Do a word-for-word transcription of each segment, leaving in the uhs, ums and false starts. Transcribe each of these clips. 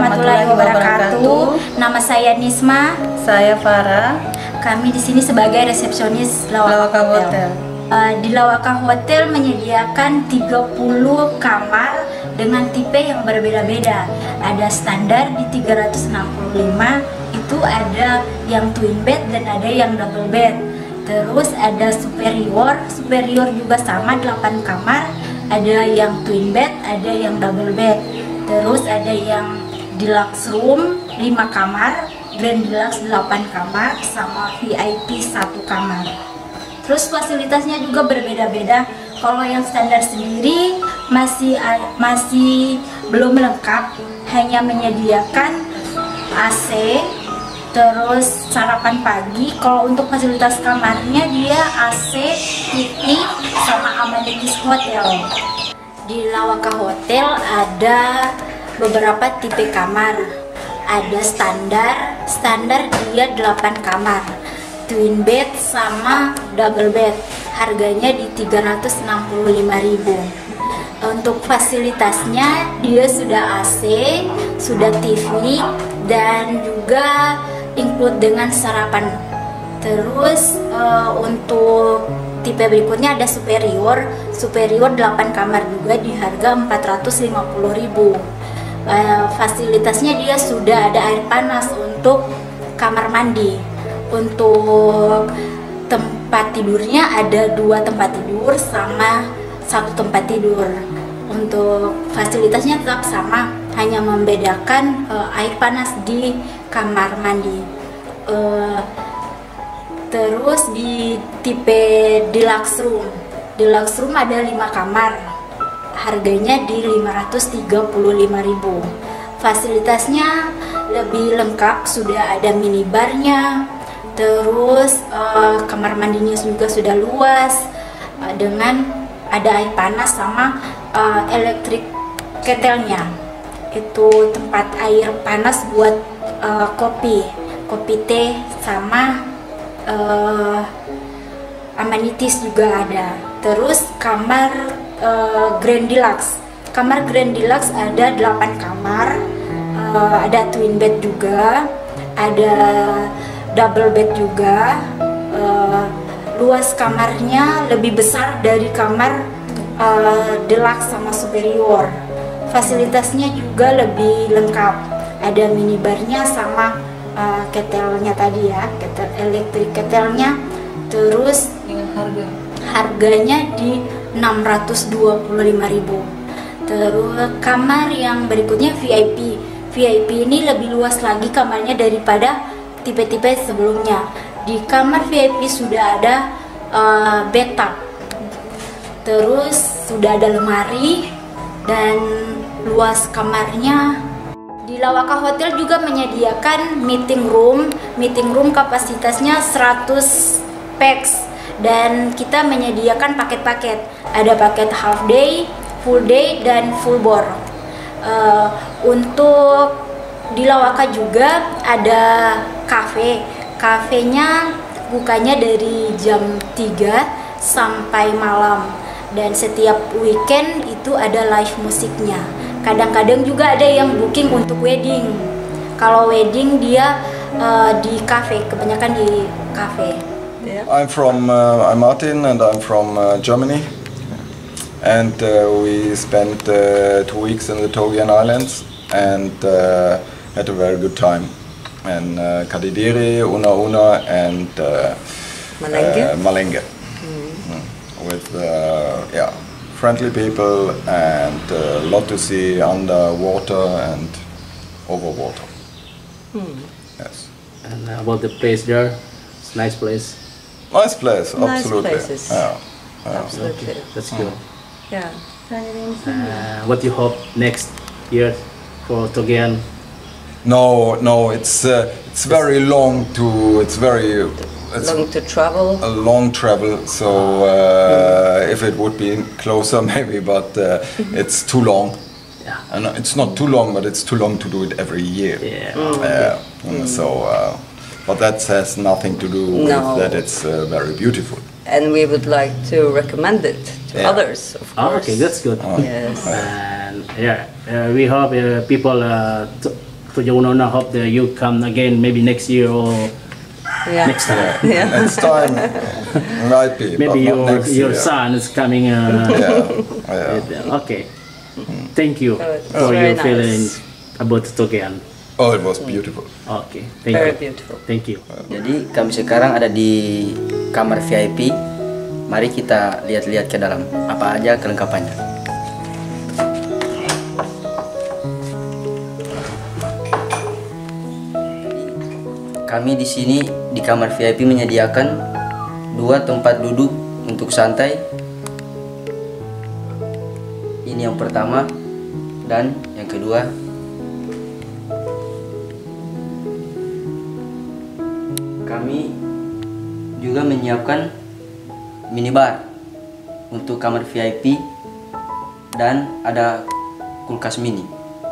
warahmatullahi wabarakatuh. Nama saya Nisma. Saya Farah. Kami di sini sebagai resepsionis Lawaka, Lawaka Hotel. Hotel. Uh, di Lawaka Hotel menyediakan tiga puluh kamar dengan tipe yang berbeda-beda. Ada standar di tiga ratus enam puluh lima, itu ada yang twin bed dan ada yang double bed. Terus ada superior, superior juga sama delapan kamar, ada yang twin bed, ada yang double bed. Terus ada yang deluxe room lima kamar, grand deluxe delapan kamar, sama V I P satu kamar. Terus fasilitasnya juga berbeda-beda. Kalau yang standar sendiri masih masih belum lengkap, hanya menyediakan A C, terus sarapan pagi. Kalau untuk fasilitas kamarnya dia A C, T V, sama amenities hotel. Di Lawaka Hotel ada beberapa tipe kamar. Ada standar, standar dia delapan kamar, twin bed sama double bed. Harganya di tiga ratus enam puluh lima ribu. Untuk fasilitasnya dia sudah A C, sudah T V, dan juga include dengan sarapan. Terus uh, untuk tipe berikutnya ada superior, superior delapan kamar juga di harga empat ratus lima puluh ribu. Uh, fasilitasnya dia sudah ada air panas untuk kamar mandi. Untuk tempat tidurnya ada dua tempat tidur sama satu tempat tidur. Untuk fasilitasnya tetap sama, hanya membedakan uh, air panas di kamar mandi. Uh, terus di tipe deluxe room, deluxe room ada lima kamar, harganya di lima ratus tiga puluh lima ribu. Fasilitasnya lebih lengkap, sudah ada minibarnya. Terus uh, kamar mandinya juga sudah luas, uh, dengan ada air panas sama uh, elektrik ketelnya. Itu tempat air panas buat uh, kopi, kopi teh, sama uh, amenities juga ada. Terus kamar uh, Grand Deluxe, kamar Grand Deluxe ada delapan kamar, uh, ada twin bed juga, ada double bed juga. Uh, luas kamarnya lebih besar dari kamar uh, deluxe sama superior. Fasilitasnya juga lebih lengkap, ada minibarnya sama uh, ketelnya tadi ya, ketel elektrik ketelnya. Terus harga harganya di enam ratus dua puluh lima ribu. Terus kamar yang berikutnya V I P. V I P ini lebih luas lagi kamarnya daripada tipe-tipe sebelumnya. Di kamar V I P sudah ada uh, bathtub, terus sudah ada lemari, dan luas kamarnya. Di Lawaka Hotel juga menyediakan meeting room. Meeting room kapasitasnya seratus pax, dan kita menyediakan paket-paket. Ada paket half day, full day, dan full board. Uh, untuk di Lawaka juga ada cafe. Kafenya bukanya dari jam tiga sampai malam, dan setiap weekend itu ada live musiknya. Kadang-kadang juga ada yang booking untuk wedding. Kalau wedding dia uh, di cafe, kebanyakan di cafe. I'm from uh, I'm Martin and I'm from uh, Germany, and uh, we spent uh, two weeks in the Togian Islands and uh, had a very good time. And uh, Kadidiri, Una Una, and uh, Malenge. Uh, Malenge. Mm. Mm. With uh, yeah, friendly people and a uh, lot to see underwater and over water. Mm. Yes. And about the place there, it's a nice place. Nice place, Nice absolutely. places. Yeah. Yeah. Absolutely. That's good. Yeah. Uh, what do you hope next year for Togian? No, no, it's uh, it's very long to it's very it's Long to travel. a long travel. So uh, if it would be closer, maybe, but uh, it's too long. Yeah. And it's not too long, but it's too long to do it every year. Yeah. Uh, mm, So, uh, but that has nothing to do with No. that. It's uh, very beautiful. And we would like to recommend it to Yeah. others, of Oh, course. okay, that's good. Oh. Yes. And yeah, uh, we hope uh, people uh, to Puja Winona, hope that you come again maybe next year or Yeah. next time. Yeah. Next time might be, Maybe but not your next your year. son is coming. Uh, Yeah, yeah. Okay. Thank you Oh, it's for very your nice. feelings about Togean. Oh, it was beautiful. Okay. Thank Very you. beautiful. Thank you. Jadi kami sekarang ada di kamar V I P. Mari kita lihat-lihat ke dalam. Apa aja kelengkapannya. Kami di sini di kamar V I P menyediakan dua tempat duduk untuk santai. Ini yang pertama dan yang kedua. Kami juga menyiapkan minibar untuk kamar V I P dan ada kulkas mini.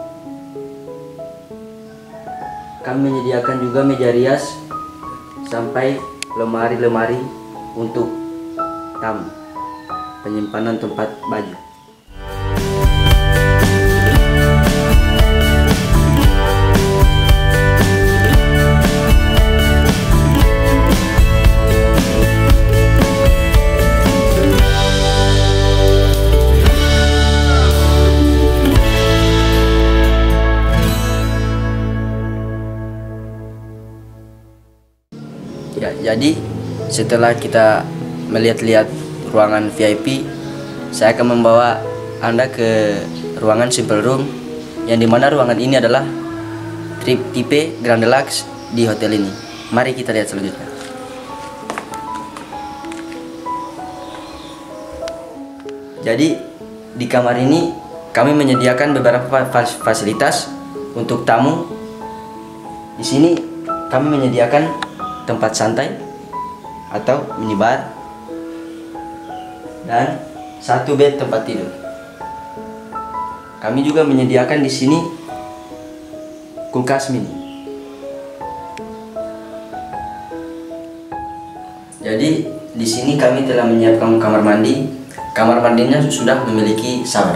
Kami menyediakan juga meja rias sampai lemari-lemari untuk tamu, penyimpanan tempat baju. Ya, jadi setelah kita melihat-lihat ruangan V I P, saya akan membawa Anda ke ruangan simple room, yang dimana ruangan ini adalah trip tipe Grand Deluxe di hotel ini. Mari kita lihat selanjutnya. Jadi di kamar ini kami menyediakan beberapa fas- fasilitas untuk tamu. Di sini kami menyediakan tempat santai atau minibar dan satu bed tempat tidur. Kami juga menyediakan di sini kulkas mini. Jadi di sini kami telah menyiapkan kamar mandi. Kamar mandinya sudah memiliki shower.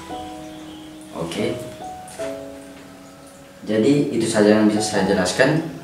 Oke. Jadi itu saja yang bisa saya jelaskan.